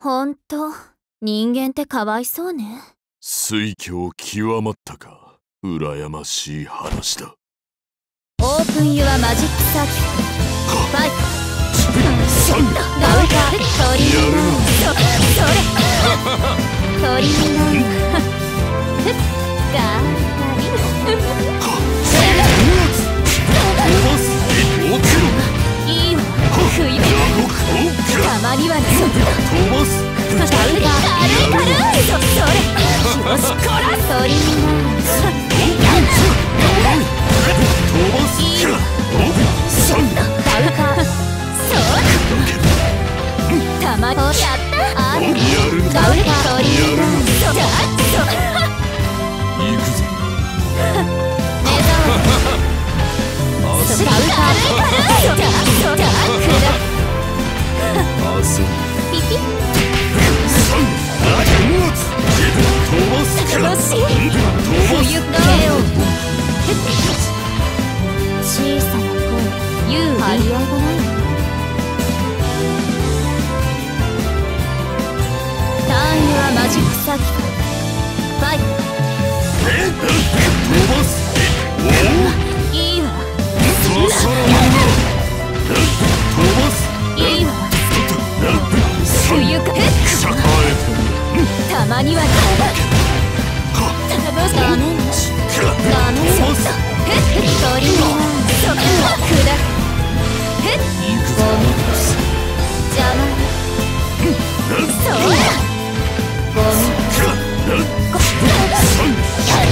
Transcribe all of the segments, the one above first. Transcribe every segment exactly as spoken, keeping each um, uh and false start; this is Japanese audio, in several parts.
ほんと、人間ってかわいそうね。 水郷極まったか。羨ましい話だ。 オープンユアマジックサーキット。ファイト。 サンダウタートリミナー。そ、それトリミナー。ふっガーリいいわ、冬たまにはね。 飛ばすダウター軽い軽い。そ、それよしこらトリミナー。 飛ばすいいわサンダウターそうたまやったあるやるんだダウタートリミナー。そ、そ行くぞ。 目覚遊ダウター軽い軽い。そ、そ遊ピピサン飛ばす楽しい飛ばす冬ケオ小さな声言う張り合いがないターンユアマジックサーキットファイト飛ばすいいわささらば飛ばすいいわ冬か栄えてたまには楽しダメダメそうそうへっトリミナーそっ砕くへっ行くぞ。 ゴミ邪魔そうだゴミサン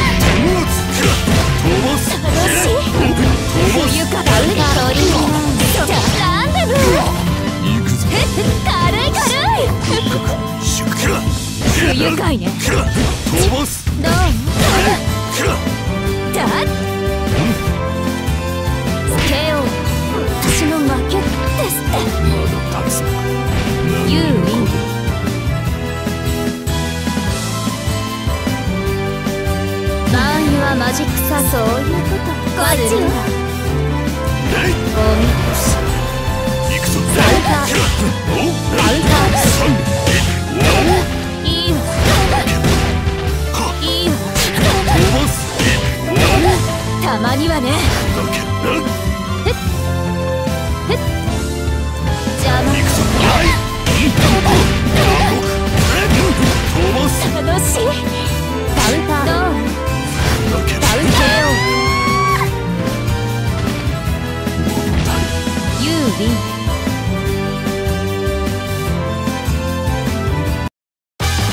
飛ばす楽しい冬かダウタートリミナーそっランデブー行くぞ。 へっ軽い軽い不愉快ね飛ばすどうだっつけよう私の負けですってまだ立つのか。 ユーウィンマンユアマジックさそういうことこっちよゴミ行くぞ。 ダウターダウターサンいいわいいわ飛ばすたまにはねだけな。 へっへっ邪魔行くぞ。飛ばす楽しいダウターどうだけダウケオユーウィン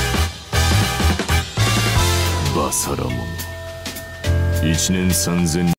バサラモン一年三千